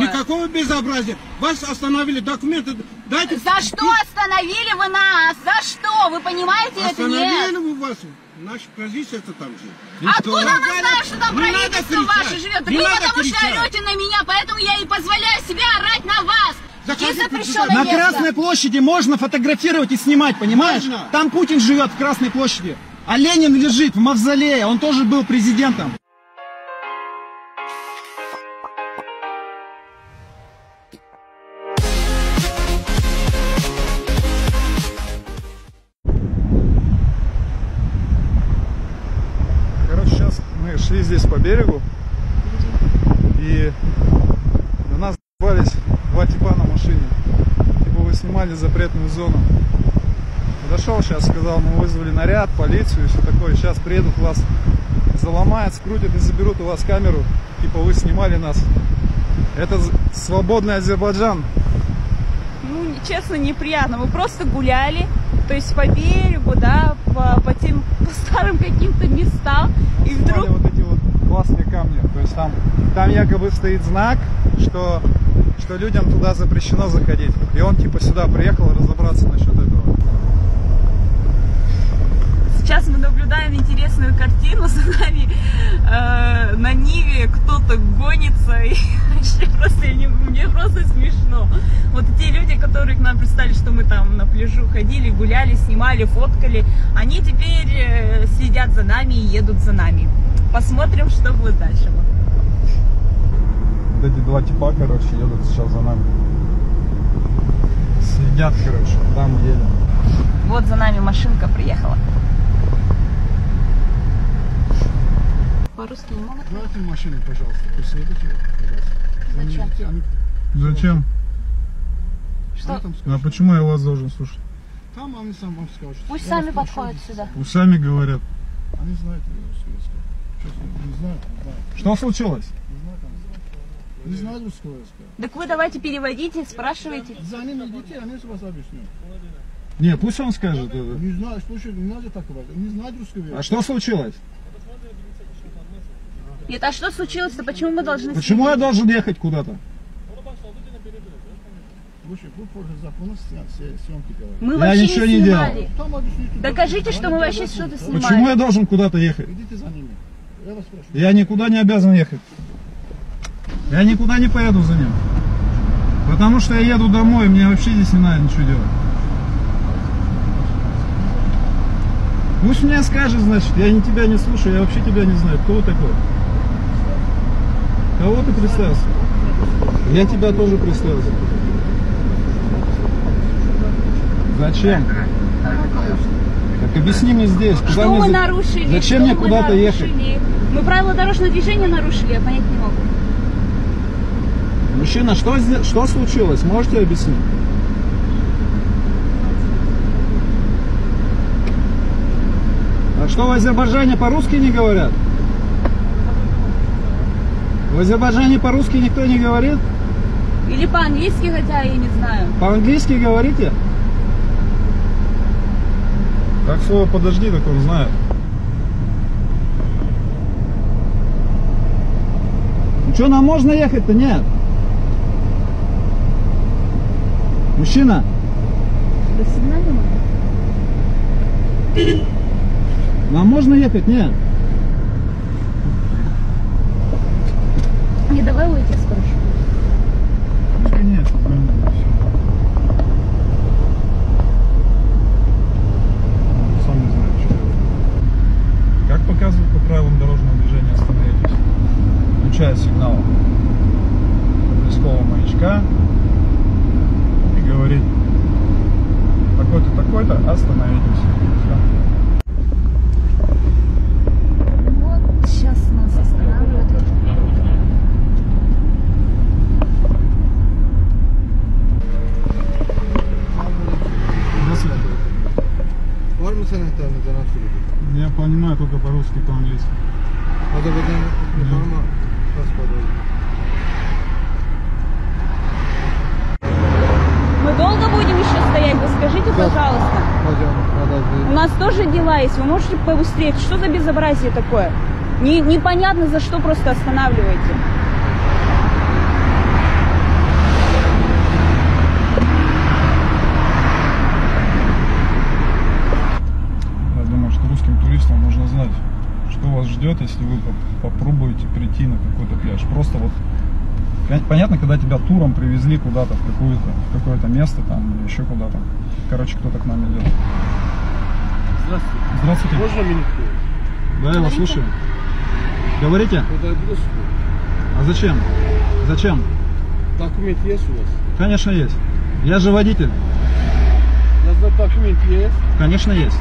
Какого безобразия? Вас остановили, документы дайте. За что остановили вы нас? За что? Вы понимаете это, нет? Остановили вы вас. Наша позиция это там же. Откуда мы знаем, что там правительство ваше живет? Вы потому что орете на меня, поэтому я и позволяю себе орать на вас. На Красной площади можно фотографировать и снимать, понимаешь? Можно. Там Путин живет в Красной площади. А Ленин лежит в мавзолее, он тоже был президентом. Короче, сейчас мы шли здесь по берегу, и на нас добавились два типа на машине. Типа вы снимали запретную зону. Подошел сейчас, сказал, мы вызвали наряд, полицию и все такое. Сейчас приедут, вас заломают, скрутят и заберут у вас камеру. Типа вы снимали нас. Это свободный Азербайджан. Ну, честно, неприятно. Мы просто гуляли, то есть по берегу, да, по старым каким-то местам. Мы и вдруг... вот эти вот классные камни. То есть там якобы стоит знак, что людям туда запрещено заходить. И он типа сюда приехал разобраться насчет этого. Сейчас мы наблюдаем интересную картину, за нами на Ниве кто-то гонится, и вообще просто, мне просто смешно. Вот те люди, которые к нам пристали, что мы там на пляжу ходили, гуляли, снимали, фоткали, они теперь следят за нами и едут за нами. Посмотрим, что будет дальше. Вот эти два типа, короче, едут сейчас за нами. Следят, короче, там едем. Вот за нами машинка приехала. По-русски не могут? Давайте машину, пожалуйста. Посмотрите, пожалуйста. Зачем? Зачем? Что? А почему я вас должен слушать? Там они сам вам скажут. Пусть сами подходят сюда. Пусть сами говорят. Они знают русского языка. Честно, не знают, не знают. Что случилось? Не знают, не знают русского языка. Так вы давайте переводите, спрашивайте. За ними идите, они вас объяснят. Не, пусть он скажет это. Не знаю, слушай, не надо так говорить. Не знают русского языка. А что случилось? Нет, а что случилось-то? Почему мы должны... Почему я должен ехать куда-то? Слушай, вы по закону съемки делаете. Мы Я вообще ничего не не делал. снимали. Там объясните. Докажите, что мы вообще что-то снимали. Почему я должен куда-то ехать? Идите за ними. Я вас прошу. Я никуда не обязан ехать. Я никуда не поеду за ним. Потому что я еду домой, мне вообще здесь не надо ничего делать. Пусть мне скажет, значит, я тебя не слушаю, я вообще тебя не знаю. Кто вы такой? Кого ты представился? Я тебя тоже представился. Зачем? Так объясни мне здесь. Куда Что мне мы нарушили? Зачем мне куда-то ехать? Мы правила дорожного движения нарушили, я понять не могу. Мужчина, что случилось? Можете объяснить? А что в Азербайджане по-русски не говорят? В Азербайджане по-русски никто не говорит? Или по-английски, хотя я не знаю. По-английски говорите? Как слово подожди, так он знает. Ну что, нам можно ехать-то? Нет. Мужчина. До сигнала надо? Нам можно ехать? Нет. Не, давай уйти, спрошу. Нет, все. Сам не знаю, что делать. Как показывают по правилам дорожного движения, остановитесь. Включая сигнал проблескового маячка и говорит: такой-то, такой-то, остановитесь. Все. Вот сейчас нас останавливают. Var mı senin internette nasıl? Я понимаю только по-русски, по-английски. Azerbaycan var mı? Мы долго будем еще стоять? Вы скажите, пожалуйста. У нас тоже дела есть. Вы можете побыстрее? Что за безобразие такое? Непонятно, за что просто останавливаете. ждет, если вы попробуете прийти на какой-то пляж. Просто вот, понятно, когда тебя туром привезли куда-то в какое-то место там или еще куда-то. Короче, кто-то к нам идет. Здравствуйте. Здравствуйте. Можно минутку? Да, я вас слушаю. Говорите? А зачем? Зачем? Документ есть у вас? Конечно, есть. Я же водитель. Документ есть? Конечно, есть.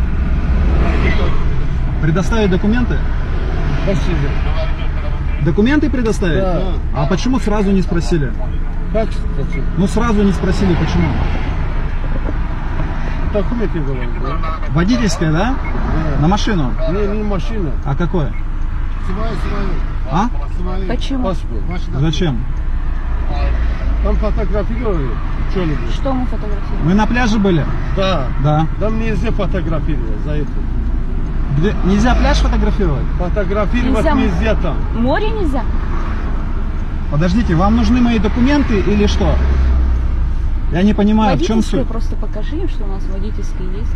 Предоставить документы? Спасибо. Документы предоставить? Да. А почему сразу не спросили? Как зачем? Ну сразу не спросили, почему? Документы говорят, да? Водительская, да? На машину? Не машина. А какое? Своя. А? Почему? Паспорт. Зачем? Там фотографировали что-нибудь? Что мы фотографируем? Мы на пляже были? Да. Да. Там нельзя фотографировать за это. Где? Нельзя пляж фотографировать? Фотографировать Нельзя. нельзя там. Море нельзя? Подождите, вам нужны мои документы или что? Я не понимаю, в чем Водительская суть? просто покажи им, что у нас водительская есть.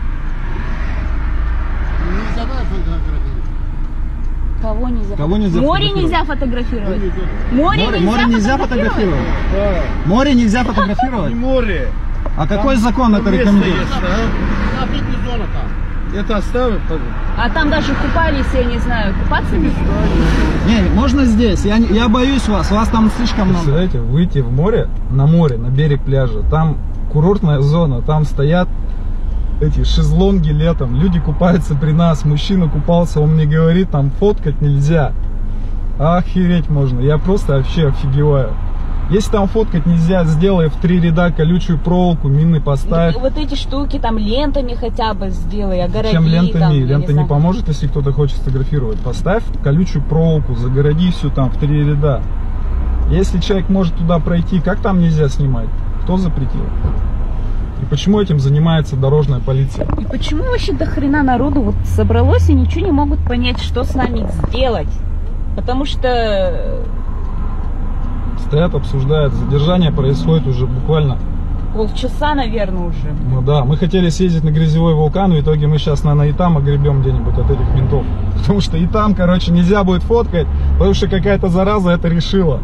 Нельзя фотографировать. Кого нельзя? Кого нельзя Море фотографировать? нельзя фотографировать. Море нельзя фотографировать? Да. Море нельзя фотографировать? И море. А какой закон это Место рекомендует? есть, да? Зона там. Это оставим? А там даже купались, я не знаю, купаться не Не, можно здесь. Я боюсь вас там слишком много. Представляете, выйти в море, на берег пляжа, там курортная зона, там стоят эти шезлонги летом, люди купаются при нас, мужчина купался, он мне говорит, там фоткать нельзя. Охереть можно, я просто вообще офигеваю. Если там фоткать нельзя, сделай в 3 ряда колючую проволоку, мины поставь. Вот эти штуки там лентами хотя бы сделай, огороди. Чем лентами? Там, Лента не поможет, если кто-то хочет сфотографировать. Поставь колючую проволоку, загороди все там в 3 ряда. Если человек может туда пройти, как там нельзя снимать? Кто запретил? И почему этим занимается дорожная полиция? И почему вообще до хрена народу вот собралось и ничего не могут понять, что с нами сделать? Потому что Стоят, обсуждают. Задержание происходит уже буквально. полчаса, наверное, уже. Ну да, мы хотели съездить на грязевой вулкан, в итоге мы сейчас, наверное, и там огребем где-нибудь от этих ментов. Потому что и там, короче, нельзя будет фоткать, потому что какая-то зараза это решила.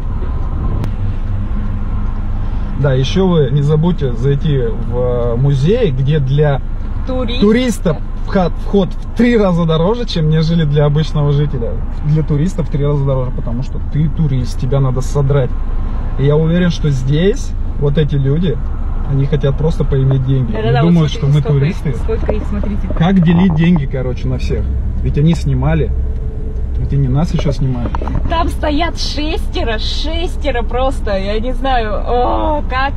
Да, еще вы не забудьте зайти в музей, где для туристов вход в 3 раза дороже, чем нежели для обычного жителя. Для туристов в 3 раза дороже, потому что ты турист, тебя надо содрать. И я уверен, что здесь вот эти люди, они хотят просто поиметь деньги. Они думают, что мы туристы. Сколько их, смотрите. Как делить деньги, короче, на всех? Ведь они снимали. Ведь они нас еще снимают. Там стоят шестеро просто, я не знаю, о, как.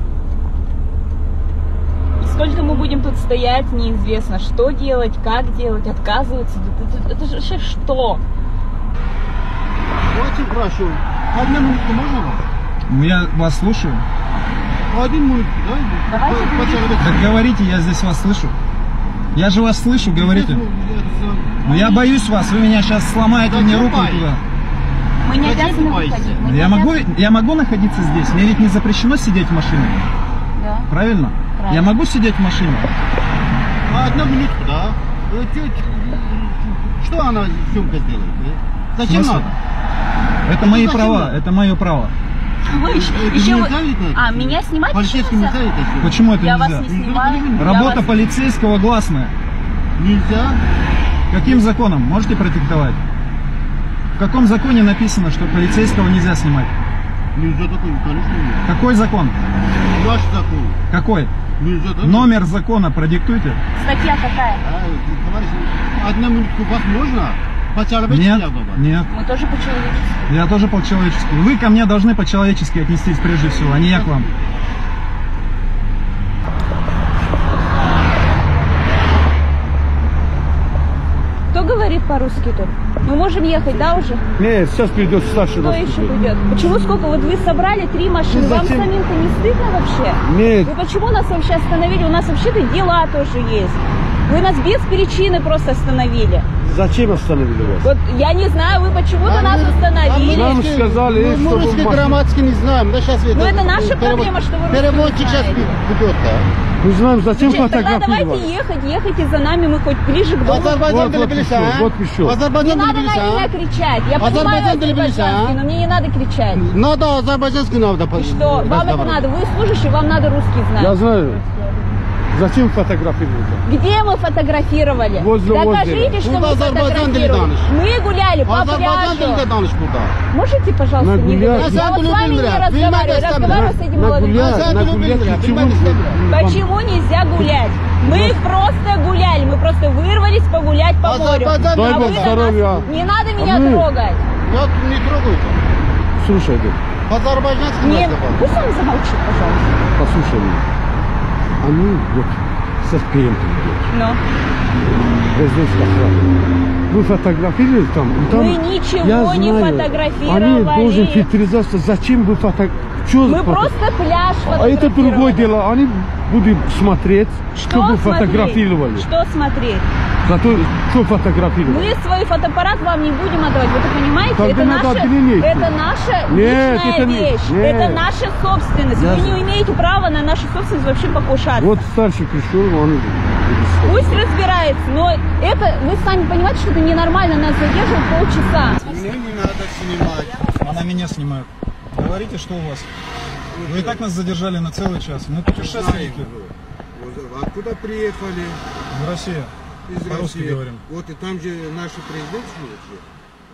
И сколько мы будем тут стоять, неизвестно, что делать, как делать, отказываться, это же вообще что? Очень хорошо. 1 минутку можно вам? Я вас слушаю. 1 минутку, да? Давайте Так говорите, я здесь вас слышу. Я же вас слышу, говорите. Но я боюсь вас, вы меня сейчас сломаете мне руку туда. Мы не обязаны выходить. мы не Я могу находиться здесь? Мне ведь не запрещено сидеть в машине. Да. Правильно? Правильно. Я могу сидеть в машине? 1 минутку, да? Что она съемка сделает? Зачем В смысле? надо? Это мои зачем права, надо? это мое право. Вы еще нельзя ведь это? А, меня снимать Полицейский нельзя? нельзя это сделать? Почему это Я вас нельзя? не снимаю. я Работа вас- полицейского гласная. Нельзя? Каким законом? Можете продиктовать? В каком законе написано, что полицейского нельзя снимать? Нельзя такой, конечно, нет. Какой закон? Ваш закон. Какой? Нельзя такой. Номер закона продиктуйте. Статья какая? Товарищ, 1 минутку вас можно? По-человечески Нет, я говорю. нет. Мы тоже по-человечески. Я тоже по-человечески. Вы ко мне должны по-человечески отнестись прежде всего, а не я к вам. Кто говорит по-русски тут? Мы можем ехать, да, уже? Нет, сейчас придет старший Кто еще придет? Почему сколько? Вот вы собрали 3 машины. Вам Зачем? самим-то не стыдно вообще? Нет. Вы почему нас вообще остановили? У нас вообще-то дела тоже есть. Вы нас без причины просто остановили. Зачем остановили вас? Вот я не знаю, вы почему-то нас остановили. Нам сказали, мы что русский вы- грамматики не знаем. Да, сейчас Ну это наша проблема, что вы русский переводчик не сейчас знаете. ведет, да. Мы знаем, зачем Тогда фотографировали. давайте ехайте за нами, мы хоть ближе к дому. Азербайджан Вот Тбилиси, еще, вот еще. Не Азербайджан надо на Тбилиси, меня кричать. Я понимаю Азербайджан Тбилиси, азербайджанский, но мне не надо кричать. Надо азербайджанский надо. И что? Вам это надо? Вы служащий, вам надо русский знать. Я знаю. Зачем фотографировали? Где мы фотографировали? Возле Докажите, озера. что Burada мы Azerbaycan dili фотографировали. danış. Мы гуляли по Azerbaycan dilinde пляжу. danış burada. Можете, пожалуйста, На не гулять. говорить? Я Я вот с люблю вами не гулять. разговариваю, Bilmem разговариваю с этим молодым гулять, человеком. на люблю гулять, гулять. почему? Bilmem Почему нельзя гулять? Мы просто гуляли, мы просто вырвались погулять по морю. Азербайджан Дай А Бог вы на здоровья. нас- Не надо меня мы- трогать. Я не трогаю. Слушай, Дед, По-азербайджански Не... разговариваю. Пусть он замолчит, пожалуйста. послушай меня. Они вот со клиентом идут. Но. Президентская охрана. Вы фотографировали там? И там Мы ничего я не знаю, фотографировали. Они должны фильтризация. Зачем вы Мы просто пляж А это другое фотографировали. дело. Они будут смотреть, что вы смотреть? фотографировали. Что смотреть? Зато что фотографировали. Мы свой фотоаппарат вам не будем отдавать, вы это понимаете? Тогда Это надо наша, отделение. это наша Нет, личная это не- вещь, нет. это наша собственность. Я Вы знаю. не имеете права на нашу собственность вообще покушаться. Вот старший пришел, он... Пусть разбирается, но это, вы сами понимаете, что это ненормально, нас задерживают полчаса. Мне не надо снимать. Она меня снимает. Говорите, что у вас? Вы и так нас задержали на целый час. Мы путешественники. Откуда приехали? В Россию. Из По-русски России. говорим. Вот и там же наши президенты живут.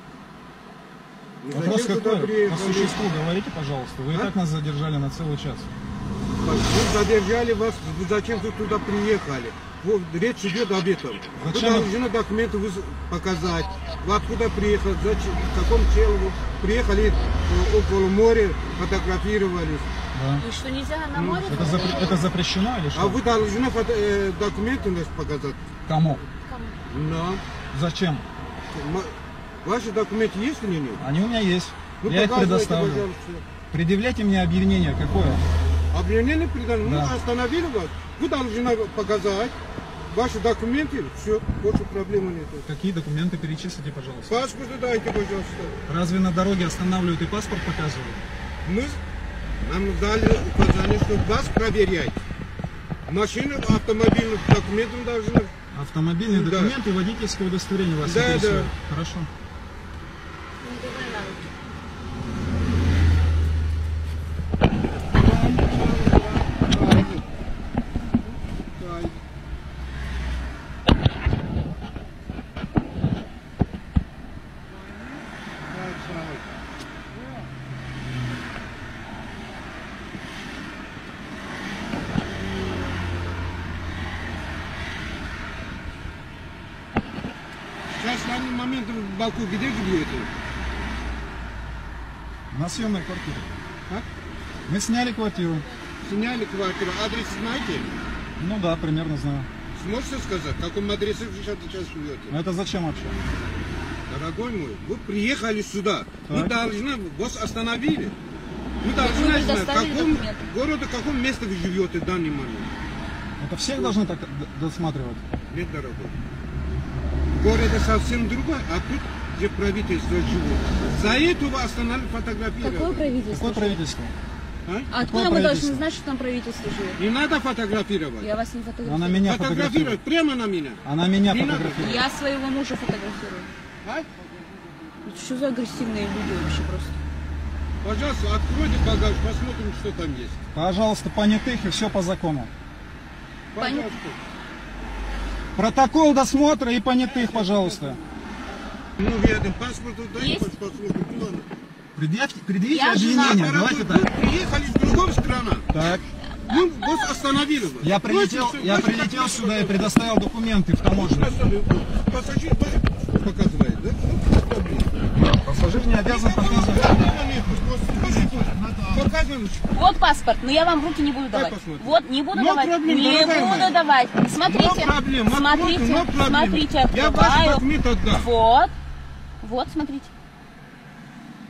Вопрос Зачем туда какой? По приехали? существу говорите, пожалуйста. Вы и так нас задержали на целый час. Мы задержали вас, зачем вы туда приехали? Вот, речь идет об этом. Зачем? Вы должны документы показать. Вы откуда приехали, зачем, в каком целом вы приехали около моря, фотографировались. Да. И что, нельзя на море? Это запрещено или что? А вы должны документы нас показать. Кому? Да. Зачем? Ваши документы есть или нет? Они у меня есть. Ну, Я их показывайте, предоставлю. пожалуйста. Предъявляйте мне объявление какое. Объявление придали, Да. мы остановили вас. Вы должны показать ваши документы, все, больше проблемы нет. Какие документы перечислите, пожалуйста. Паспорт дайте, пожалуйста. Разве на дороге останавливают и паспорт показывают? Нам дали указание, что вас проверять. Машины, автомобильные документы должны. Автомобильные Да. документы и водительское удостоверение вас Да, интересует? да. Хорошо. Сейчас в данный момент в Баку где живете? На съемной квартире. А? Мы сняли квартиру. Сняли квартиру. Адрес знаете? Ну да, примерно знаю. Сможете сказать, в каком адресе вы сейчас живете? Но это зачем вообще? Дорогой мой, вы приехали сюда. Вы Так. должны, вас остановили. Вы должны Вы знать, в предоставили каком документы. городе, в каком месте вы живете в данный момент. Это всех должны так досматривать? Нет, дорогой. Город совсем другой, а тут, где правительство живет. За это вы остановили фотографировать. Какое правительство? Какое правительство? А? Откуда Какое мы должны правительство? знать, что там правительство живет? Не надо фотографировать. Я вас не фотографирую. Она меня Фотографировать фотографирует. прямо на меня. Она меня Не надо. фотографирует. Я своего мужа фотографирую. А? Это что за агрессивные люди вообще просто? Пожалуйста, откройте багаж, посмотрим, что там есть. Пожалуйста, понятых и все по закону. Пожалуйста. Протокол досмотра и понятых, пожалуйста. Ну, рядом паспорт, дай Есть? посмотрим. Ладно. Предъявите Я обвинение. жена. Давайте Вы так. приехали из другой страны. Так. Мы вас остановили. Вас. Я прилетел сюда и предоставил документы в таможне. Пассажир тоже показывает, да? Пассажир не обязан показывать. Показываем. Вот паспорт, но я вам в руки не буду давать. посмотрим. Вот, не буду No давать. problem, Не дорогая буду моя. давать. Смотрите, No problem, смотрите, no problem. смотрите, Я ваши открываю. документы отдам. Вот, вот, смотрите.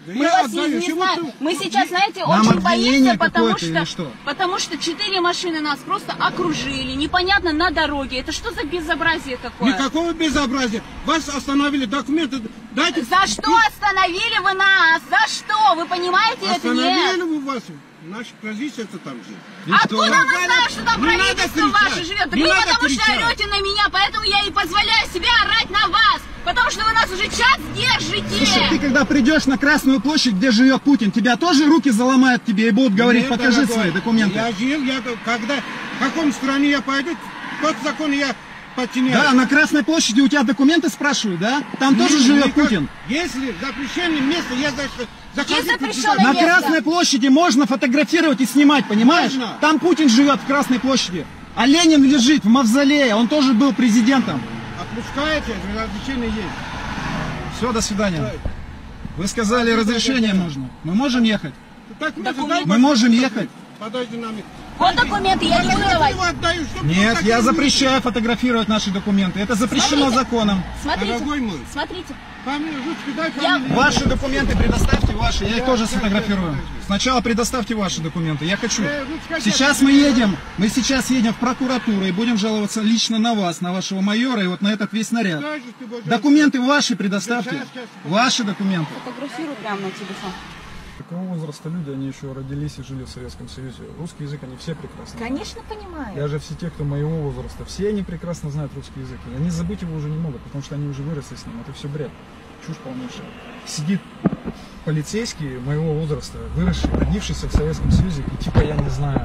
Мы вас не знаем. Мы сейчас, знаете, очень боимся, потому что 4 машины нас просто окружили, непонятно на дороге. Это что за безобразие такое? Никакого безобразия. Вас остановили, документы дайте. За что остановили вы нас? За что? Вы понимаете это? Нет. Остановили вы вас. Наша позиция-то там же. Откуда мы знаем, что там правительство ваше живет? Вы потому что орете на меня, поэтому я и позволяю себе орать на вас. Потому что вы нас уже час держите. Слушай, ты когда придешь на Красную площадь, где живет Путин, тебя тоже руки заломают тебе и будут говорить, покажи свои документы. Я жил, когда, в каком стране я пойду, тот закон я подчиняюсь. Да, на Красной площади у тебя документы спрашивают, да? Там тоже живет Путин. Если запрещенное место, я на Красной площади можно фотографировать и снимать, понимаешь? Можно. Там Путин живет в Красной площади. А Ленин лежит в мавзолее, он тоже был президентом. Отпускаете, разрешение есть. Все, до свидания. Вы сказали, разрешение можно. Мы можем ехать? Так, мы можем ехать. Подойди на меня. Вот документы, я не буду давать. Нет, я запрещаю фотографировать наши документы. Это запрещено законом. Смотрите, смотрите. Ваши документы предоставьте, ваши, я их тоже сфотографирую. Сначала предоставьте ваши документы, я хочу. Сейчас мы сейчас едем в прокуратуру и будем жаловаться лично на вас, на вашего майора и вот на этот весь наряд. Документы ваши предоставьте, ваши документы. Фотографирую прямо на телефон. Какого возраста люди, они еще родились и жили в Советском Союзе. Русский язык они все прекрасно знают. Конечно, понимаю. Даже все те, кто моего возраста, все они прекрасно знают русский язык. И они забыть его уже не могут, потому что они уже выросли с ним. Это все бред. Чушь полнейшая. Сидит полицейский моего возраста, выросший, родившийся в Советском Союзе, и типа, я не знаю,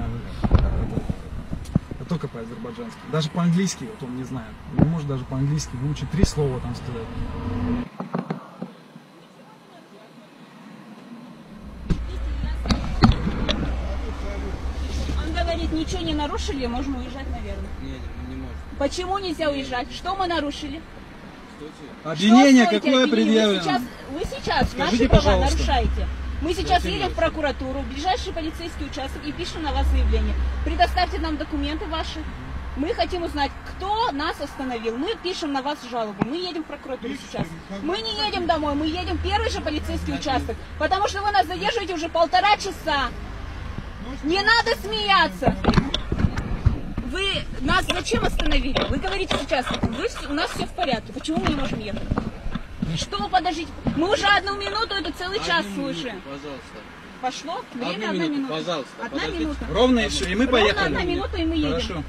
это только по-азербайджански. Даже по-английски вот он не знает. Он не может даже по-английски выучить 3 слова там сказать. Ничего не нарушили, можем уезжать, наверное. Нет, не можем. Почему нельзя уезжать? Что мы нарушили? Обвинение какое предъявлено? Вы сейчас наши права нарушаете. Мы сейчас едем в прокуратуру, в ближайший полицейский участок и пишем на вас заявление. Предоставьте нам документы ваши. Мы хотим узнать, кто нас остановил. Мы пишем на вас жалобу. Мы едем в прокуратуру сейчас. Мы не едем домой, мы едем в первый же полицейский участок. Потому что вы нас задерживаете уже 1,5 часа. Не надо смеяться. Вы нас зачем остановили? Вы говорите сейчас, у нас все в порядке. Почему мы не можем ехать? Что, подождите? Мы уже 1 минуту, это целый час слушаем. Пожалуйста. Пошло? Время 1 минута. Пожалуйста. 1 минута. Ровно и все, и мы поехали. Ровно 1 минута, и мы едем. Хорошо.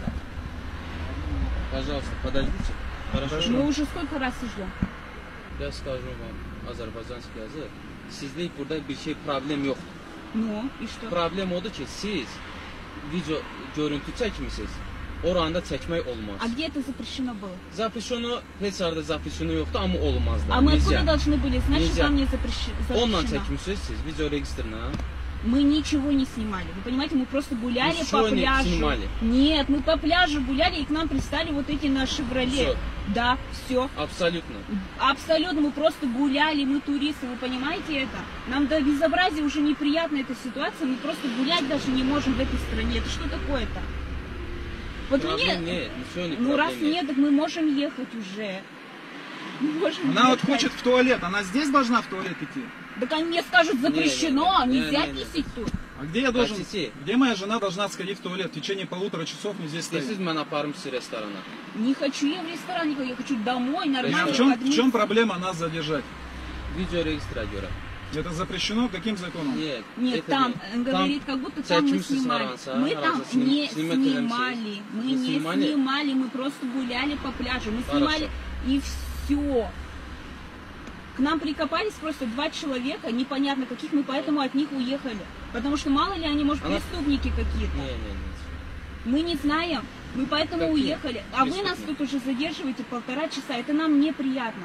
Пожалуйста, подождите. Хорошо. Мы уже сколько раз ждем? Я скажу вам азerbaycanski yazı. Sizde burada bir şey problem yok. Ну, и что? Problem odur ki siz video görüntü çəkmisiniz. Oranda çəkmək olmaz. А где это запрещено было? Запрещено, heç arada запрещено yoxdur, amma olmaz da. А мы откуда должны были знать, что Нельзя. там не запрещено? Onunla çəkmisiniz siz video registrına. Мы ничего не снимали. Вы понимаете, мы просто гуляли Вы по что не пляжу. снимали? Нет, мы по пляжу гуляли, и к нам пристали вот эти на «Шевроле». Всё. Да, все. Абсолютно. Абсолютно, мы просто гуляли, мы туристы, вы понимаете это? Нам до безобразия уже неприятна эта ситуация, мы просто гулять даже не можем в этой стране. Это что такое-то? Вот Проблем мне, нет, ничего не ну раз проблем нет, так мы можем ехать уже. Мы можем Она вот ехать. хочет в туалет, она здесь должна в туалет идти? Так они мне скажут, запрещено, Не, не, не. нельзя Не, не, не. писать тут. А где я должен, Хотите? где моя жена должна сходить в туалет? В течение 1,5 часов мне здесь стоит. İstəyirsiniz mən aparım sizi restorana. Не хочу я в ресторан никакой, я хочу домой, нормально. В чем проблема нас задержать? Video registra görə. Это запрещено каким законом? Нет, Нет, это там, нет. говорит, как будто там мы çəkimsiz снимали. haransa, Мы там haransa не snimək снимали. Мы Не не снимали? снимали, мы просто гуляли по пляжу. Мы Хорошо. снимали и все. К нам прикопались просто 2 человека, непонятно каких, мы поэтому от них уехали. Потому что мало ли они, может, преступники какие-то. Не, не, не. Мы не знаем, мы поэтому Какие уехали. А вы нас преступники? тут уже задерживаете 1,5 часа, это нам неприятно.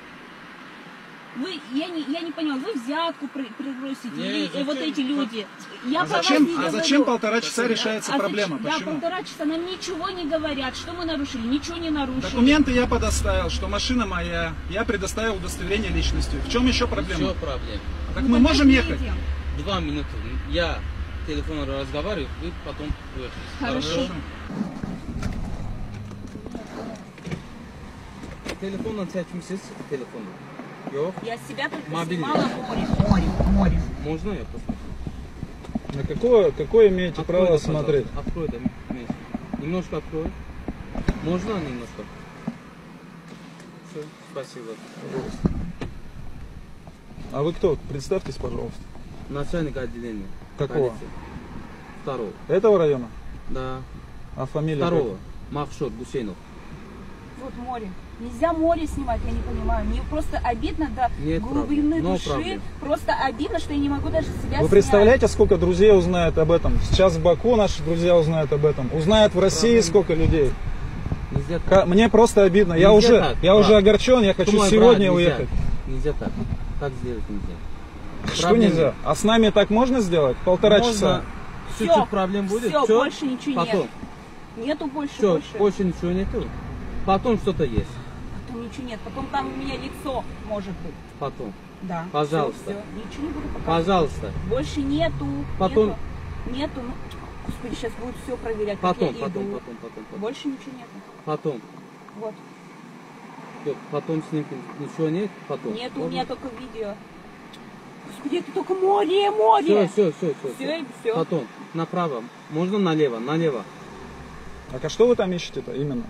Вы, я не поняла, вы взятку прибросите, Не, или зачем? вот эти люди. Я А про вас зачем, не а зачем говорю. 1,5 часа решается проблема? Да, Почему? 1,5 часа нам ничего не говорят, что мы нарушили, ничего не нарушили. Документы я предоставил, что машина моя, я предоставил удостоверение личности. В чем еще проблема? Все проблем. Так Ну, мы тогда можем едем. ехать? 2 минуты. Я телефоном разговариваю, вы потом уехали. Хорошо. Telefonla çəkmisiniz telefonu. Yok. Я себя только Мобильный. снимала море. Можно я посмотрю? На какое имеете Открой, право да, смотреть? пожалуйста. Открой, да, вместе. Немножко открой. Можно немножко? Все, спасибо. А вы кто? Представьтесь, пожалуйста. Начальник отделения. Какого? Полиции. Второго. Этого района? Да. А фамилия? Второго. Махшот Гусейнов. Вот море. Нельзя море снимать, я не понимаю. Мне просто обидно до Нет глубины проблем. No души. problem. Просто обидно, что я не могу даже себя Вы снять. представляете, сколько друзей узнает об этом? Сейчас в Баку наши друзья узнают об этом. Узнают в России сколько людей. Нельзя так. Мне просто обидно. Я Нельзя так, уже брат. огорчен, я хочу Ты мой сегодня брат, нельзя. уехать. Нельзя так. Так сделать нельзя. Что Проблем нельзя? нет. А с нами так можно сделать? Полтора Можно. часа. Чуть-чуть проблем будет. Все, Всё? больше ничего Потом. нет. Нету больше, Все, больше ничего нету. Потом что-то есть. Потом ничего нет. Потом там у меня лицо может быть. Потом. Да. Пожалуйста. Все, ничего не буду показывать. Пожалуйста. Больше нету. Потом. Нету. Ну, господи, сейчас будут все проверять, Потом, как я потом, иду. потом. Больше ничего нету. Потом. Вот. Потом снимки ничего нет. Потом. Нету, у меня только видео. Господи, это только море. Все. Все. Потом. Направо. Можно налево. Так а что вы там ищете-то именно?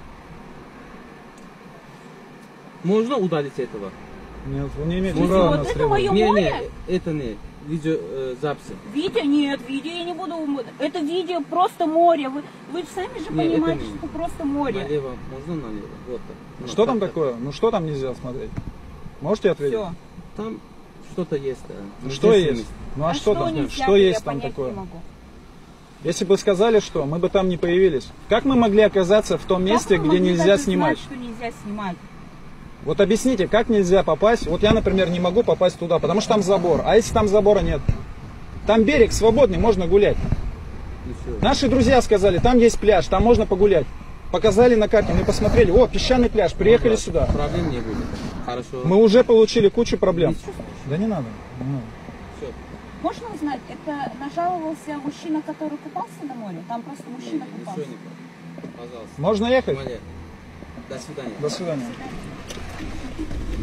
Можно удалить этого? Нет, вы не имеете Можно права вот нас это требовать. моё море? Не, это не. Видео записи. Видео? Нет, видео я не буду. Это видео просто море. Вы сами же Не, это понимаете, не. что это просто море. Налево. Можно налево? Вот так. Ну, Что там так. такое? Ну что там нельзя смотреть? Можете ответить? Все. Там что-то есть. Да. Ну, что есть? Здесь Ну а что там? нельзя, Что я есть там понять такое? не могу. Если бы сказали, что, мы бы там не появились. Как мы могли оказаться в том месте, Как вы где могли нельзя даже снимать? знать, что нельзя снимать? Вот объясните, как нельзя попасть? Вот я, например, не могу попасть туда, потому что там забор. А если там забора нет? Там берег свободный, можно гулять. И всё. Наши друзья сказали, там есть пляж, там можно погулять. Показали на карте, мы посмотрели, о, песчаный пляж, приехали сюда. Проблем не будет. Хорошо. Мы уже получили кучу проблем. Да не надо. Не надо. Все. Можно узнать, это нажаловался мужчина, который купался на море? Там просто мужчина Ничего купался. не будет. Пожалуйста. Можно ехать? Валя, до свидания. До свидания.